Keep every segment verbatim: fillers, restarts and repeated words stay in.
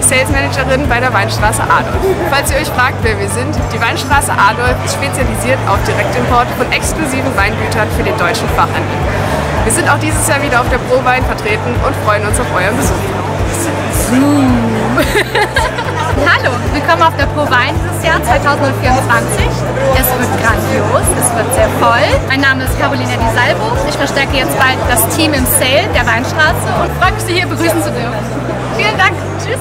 Sales Managerin bei der Weinstraße Adolf. Falls ihr euch fragt, wer wir sind, die Weinstraße Adolf ist spezialisiert auf Direktimport von exklusiven Weingütern für den deutschen Fachhandel. Wir sind auch dieses Jahr wieder auf der ProWein vertreten und freuen uns auf euren Besuch. Hallo, willkommen auf der ProWein dieses Jahr zweitausendvierundzwanzig. Es wird grandios, es wird sehr voll. Mein Name ist Carolina Di Salvo. Ich verstärke jetzt bald das Team im Sale der Weinstraße und freue mich, Sie hier begrüßen zu dürfen. Vielen Dank. Tschüss.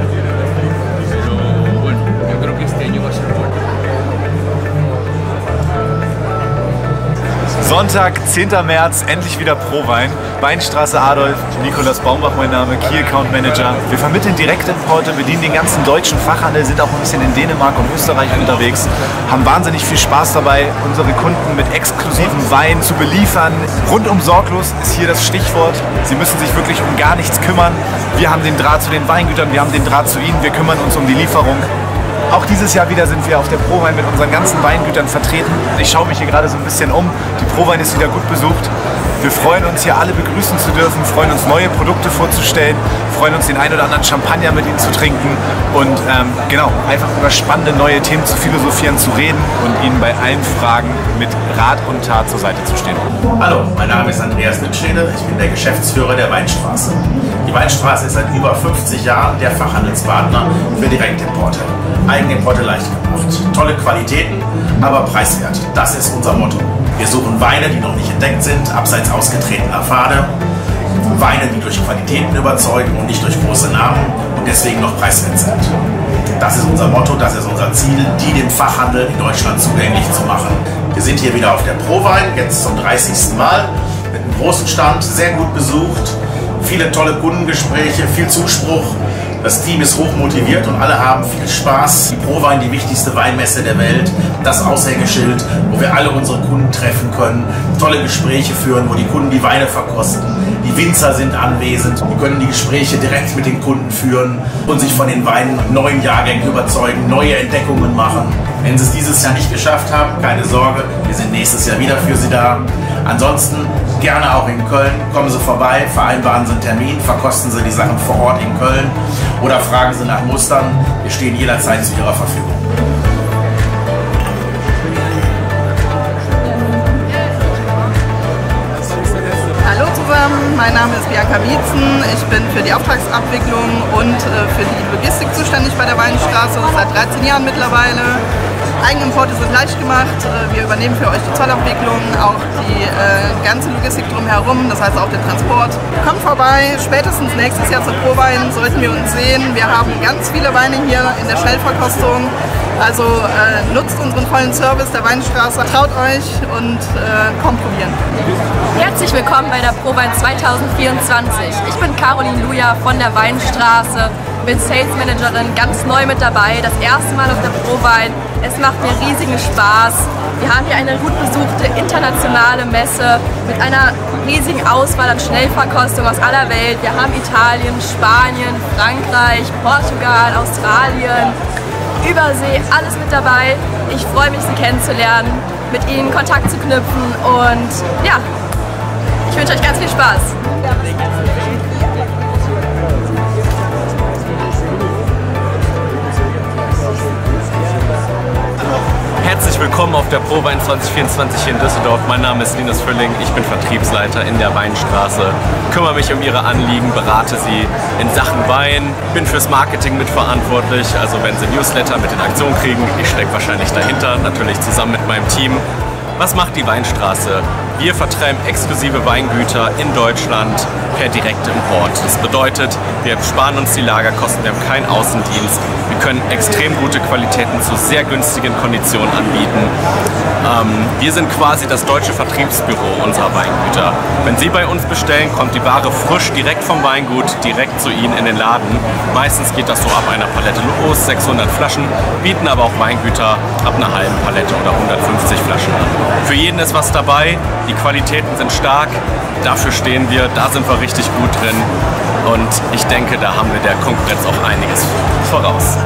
Sonntag, zehnter März, endlich wieder ProWein. Weinstraße Adolf, Nikolaus Baumbach mein Name, Key Account Manager. Wir vermitteln Direktimporte, bedienen den ganzen deutschen Fachhandel, sind auch ein bisschen in Dänemark und Österreich unterwegs, haben wahnsinnig viel Spaß dabei, unsere Kunden mit exklusivem Wein zu beliefern. Rundum sorglos ist hier das Stichwort. Sie müssen sich wirklich um gar nichts kümmern. Wir haben den Draht zu den Weingütern, wir haben den Draht zu Ihnen, wir kümmern uns um die Lieferung. Auch dieses Jahr wieder sind wir auf der ProWein mit unseren ganzen Weingütern vertreten. Ich schaue mich hier gerade so ein bisschen um. Die ProWein ist wieder gut besucht. Wir freuen uns, hier alle begrüßen zu dürfen, freuen uns, neue Produkte vorzustellen, freuen uns, den ein oder anderen Champagner mit Ihnen zu trinken und ähm, genau, einfach über spannende neue Themen zu philosophieren, zu reden und Ihnen bei allen Fragen mit Rat und Tat zur Seite zu stehen. Hallo, mein Name ist Andreas Littstede, ich bin der Geschäftsführer der Weinstraße. Die Weinstraße ist seit über fünfzig Jahren der Fachhandelspartner für Direktimporte. Eigenimporte leicht gemacht. Tolle Qualitäten, aber preiswert. Das ist unser Motto. Wir suchen Weine, die noch nicht entdeckt sind, abseits ausgetretener Pfade. Weine, die durch Qualitäten überzeugen und nicht durch große Namen und deswegen noch preiswert sind. Das ist unser Motto, das ist unser Ziel, die dem Fachhandel in Deutschland zugänglich zu machen. Wir sind hier wieder auf der ProWein, jetzt zum dreißigsten Mal, mit einem großen Stand, sehr gut besucht, viele tolle Kundengespräche, viel Zuspruch. Das Team ist hoch motiviert und alle haben viel Spaß. Die ProWein, die wichtigste Weinmesse der Welt, das Aushängeschild, wo wir alle unsere Kunden treffen können, tolle Gespräche führen, wo die Kunden die Weine verkosten. Die Winzer sind anwesend, die können die Gespräche direkt mit den Kunden führen und sich von den Weinen neuen Jahrgängen überzeugen, neue Entdeckungen machen. Wenn Sie es dieses Jahr nicht geschafft haben, keine Sorge, wir sind nächstes Jahr wieder für Sie da. Ansonsten gerne auch in Köln, kommen Sie vorbei, vereinbaren Sie einen Termin, verkosten Sie die Sachen vor Ort in Köln oder fragen Sie nach Mustern, wir stehen jederzeit zu Ihrer Verfügung. Hallo zusammen, mein Name ist Bianca Mietzen, ich bin für die Auftragsabwicklung und äh, für die Logistik zuständig bei der Weinstraße, seit dreizehn Jahren mittlerweile. Eigenimporte sind leicht gemacht, wir übernehmen für euch die Zollabwicklung, auch die äh, ganze Logistik drumherum, das heißt auch den Transport. Kommt vorbei, spätestens nächstes Jahr zur ProWein sollten wir uns sehen. Wir haben ganz viele Weine hier in der Schnellverkostung, also äh, nutzt unseren vollen Service der Weinstraße, traut euch und äh, kommt probieren. Herzlich willkommen bei der ProWein zweitausendvierundzwanzig. Ich bin Caroline Luja von der Weinstraße, bin Sales Managerin, ganz neu mit dabei, das erste Mal auf der ProWein. Es macht mir riesigen Spaß. Wir haben hier eine gut besuchte internationale Messe mit einer riesigen Auswahl an Schnellverkostung aus aller Welt. Wir haben Italien, Spanien, Frankreich, Portugal, Australien, Übersee, alles mit dabei. Ich freue mich, Sie kennenzulernen, mit Ihnen Kontakt zu knüpfen und ja, ich wünsche euch ganz viel Spaß. Herzlich willkommen auf der ProWein zwanzig vierundzwanzig hier in Düsseldorf. Mein Name ist Linus Fülling, ich bin Vertriebsleiter in der Weinstraße, kümmere mich um Ihre Anliegen, berate Sie in Sachen Wein, bin fürs Marketing mitverantwortlich, also wenn Sie Newsletter mit den Aktionen kriegen, ich stecke wahrscheinlich dahinter, natürlich zusammen mit meinem Team. Was macht die Weinstraße? Wir vertreiben exklusive Weingüter in Deutschland per Direktimport. Das bedeutet, wir sparen uns die Lagerkosten, wir haben keinen Außendienst, wir können extrem gute Qualitäten zu sehr günstigen Konditionen anbieten. Ähm, wir sind quasi das deutsche Vertriebsbüro unserer Weingüter. Wenn Sie bei uns bestellen, kommt die Ware frisch direkt vom Weingut, direkt zu Ihnen in den Laden. Meistens geht das so ab einer Palette los, sechshundert Flaschen, bieten aber auch Weingüter ab einer halben Palette oder hundertfünfzig Flaschen an. Für jeden ist was dabei, die Qualitäten sind stark, dafür stehen wir, da sind wir richtig gut drin und ich denke, da haben wir der Konkurrenz auch einiges voraus.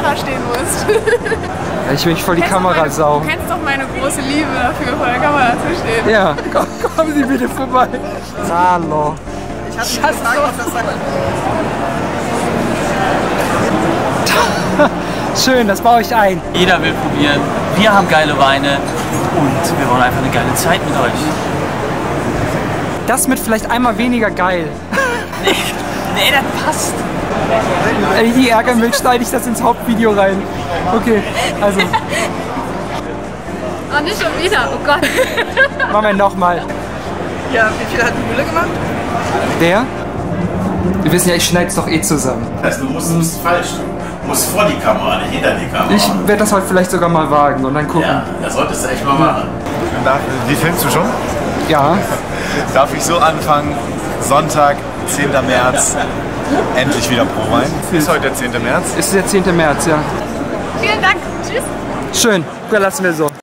Kamera stehen musst. Ja, ich will nicht voll die Kamera saugen. Du kennst doch meine große Liebe dafür, vor der Kamera zu stehen. Ja, komm, kommen Sie bitte vorbei. Hallo. Ich hatte schon gefragt, was das sagt. Schön, das baue ich ein. Jeder will probieren. Wir haben geile Weine und wir wollen einfach eine geile Zeit mit euch. Das mit vielleicht einmal weniger geil. Nee, nee, das passt. Wenn ich die ärgern will, schneide ich das ins Hauptvideo rein. Okay, also. Oh, nicht schon wieder, oh Gott. Machen wir nochmal. Ja, wie viel hat die Mühle gemacht? Der? Wir wissen ja, ich schneide es doch eh zusammen. Also, du musst es falsch tun. Du musst vor die Kamera, nicht hinter die Kamera. Ich werde das heute vielleicht sogar mal wagen und dann gucken. Ja, das solltest du echt mal machen. Darf, wie filmst du schon? Ja. Darf ich so anfangen? Sonntag, zehnter März, endlich wieder Prowein. Ist heute der zehnte März? Ist der zehnte März, ja. Vielen Dank, tschüss. Schön, dann lassen wir so.